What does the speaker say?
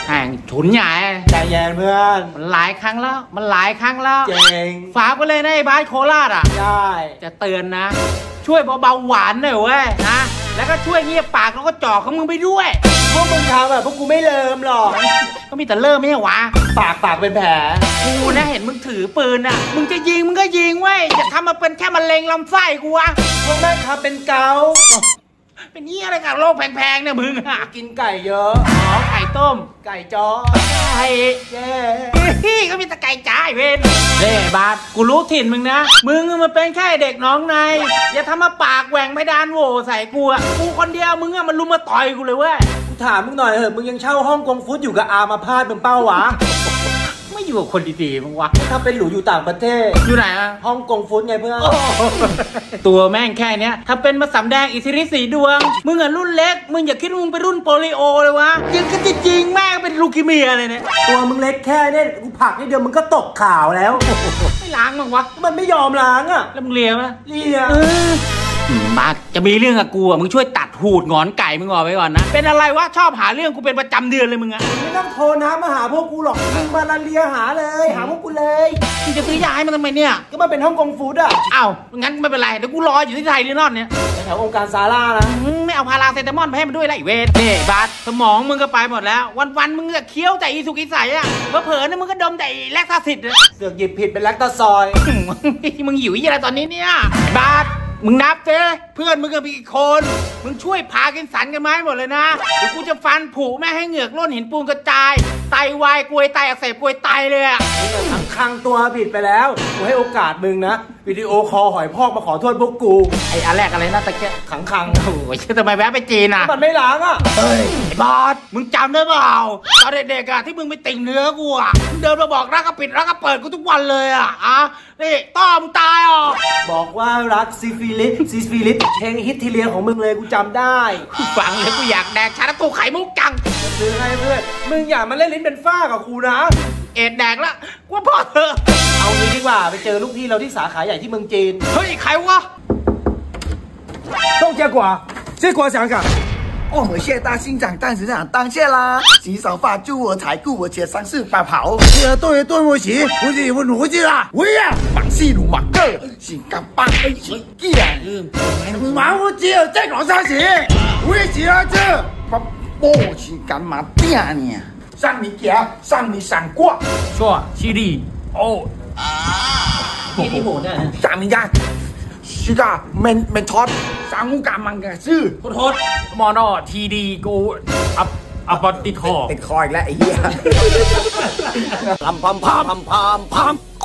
แห่งฉุนใหญ่ใจเย็นเพื่อนมันหลายครั้งแล้วเจ๋งฝากไปเลยนะไอ้บ้านโคราชอ่ะได้จะเตือนนะช่วยเบาๆหวานหน่อยเว้ยนะแล้วก็ช่วยเงียบปากแล้วก็จ่อของมึงไปด้วยพวกมึงทำแบบพวกกูไม่เลิมหรอกก็มีแต่เริ่มไม่ใช่วะปากเป็นแผลกูนะเห็นมึงถือปืนอ่ะมึงจะยิงมึงก็ยิงเว้ยอย่าทำมาเป็นแค่มะเร็งลำไส้กูวะพวกแม่ค้าเป็นเกาเป็นเหี้ยอะไรกับโรคแพงๆเนี่ยมึงอ่ะกินไก่เยอะไก่ต้มไก่จ้อไก่แย่ก็มีแต่ไก่จ้าเว้นเฮ้บาสกูรู้ถิ่นมึงนะมึงมันเป็นแค่เด็กน้องในอย่าทำมาปากแหว่งไม่ดานโหวใส่กูอ่ะกูคนเดียวมึงอ่ะมันลุมมาต่อยกูเลยเว้ยกูถามมึงหน่อยเถอะมึงยังเช่าห้องกงฟุตอยู่กับอามาพาดเป็นเป้าวะไม่อยู่กับคนดีๆมึงวะถ้าเป็นหลูอยู่ต่างประเทศอยู่ไหนอะห้องกงฟุตไงเพื่อนตัวแม่งแค่เนี้ยถ้าเป็นมาสำแดงอิทธิฤทธิ์สีดวงมึงอะรุ่นเล็กมึงอย่าคิดว่ามึงเป็นรุ่นโปลิโอเลยวะยิงกันจริงๆแม่งเป็นลูคิเมียเลยเนี่ยตัวมึงเล็กแค่เนี่ยกูผักนิดเดียวมึงก็ตกข่าวแล้วไม่ล้างมึงวะมันไม่ยอมล้างอะแล้วมึงเลียไหมเลียมาจะมีเรื่องกับกูอ่ะมึงช่วยตัดหูดงอนไก่มึงออกไปก่อนนะเป็นอะไรวะชอบหาเรื่องกูเป็นประจำเดือนเลยมึงอ่ะไม่ต้องโทรนะมาหาพวกกูหรอกมึงมาเลียหาเลยหาพวกกูเลยมึงจะซื้อยาให้มันทำไมเนี่ยก็มันเป็นห้องกงฟูดอ่ะอ้าวงั้นไม่เป็นไรเดี๋ยวกูรออยู่ที่ไทยนี่นอนเนี่ยแถวองค์การซาร่านะไม่เอาพาราเซตามอลไปให้มันด้วยไรเวทนี่บาสสมองมึงก็ไปหมดแล้ววันมึงจะเคี้ยวแต่อีสุกิใสอ่ะเผลอๆเนี่ยมึงก็ดมแต่แลคตาซิดเสือกหยิบผิดเป็นแลคตาซอยมึงหิวยี่อะไรตอนนี้เนี่ยบาสมึงนับเจ้เพื่อนมึงกับอีกคนมึงช่วยพากินสันกันไหมหมดเลยนะเดี๋ยวกูจะฟันผุแม่ให้เหงือกล้นหินปูนกระจายไตวายกลวยไตอักเสบกลวยไตเลยอะทั้งคังตัวผิดไปแล้วกูให้โอกาสมึงนะวิดีโอคอลหอยพอกมาขอโทษพวกกูไอ้อันแรกอะไรนะตะเกียคังโอ้ยทำไมแวะไปจีนอะมันไม่ล้างอะเฮ้ยไอ้บอสมึงจำได้เปล่าตอนเด็กๆอะที่มึงไปติ่งเนื้อกูอะมึงเดินมาบอกรักก็ปิดรักก็เปิดกูทุกวันเลยอะนี่ต้อมตายอ่ะบอกว่ารักซิฟิลิสเพลงฮิตทีเรียของมึงเลยกูจำได้ฟังเลยกูอยากแดกชาตูไข่มุกจังจะซื้อให้เพื่อนมึงอย่ามาเล่นลิ้นเป็นฝ้ากับกูนะเอ็ดแดกละกูพอเถอะเอางี้ดีกว่าไปเจอลูกพี่เราที่สาขาใหญ่ที่เมืองจีนเฮ้ยใครวะต้องเจ้ากว่าเจ้ากว่า想港我们谢大新长当市长当谢啦，洗手发助我财顾我且三四百跑，对对我起，我是我努力啦，喂呀，马西鲁马克，是干巴起见，马我只有在广上起，我也起了这，我是干嘛点呢？上你家，上你闪过， 说犀利哦， 犀利我呢， 上你家。是噶เมนทอดสังกามังกะชื่อโทษมอนอทีดีกูอัปติดคออีกแล้วไอ้เหี้ยพัม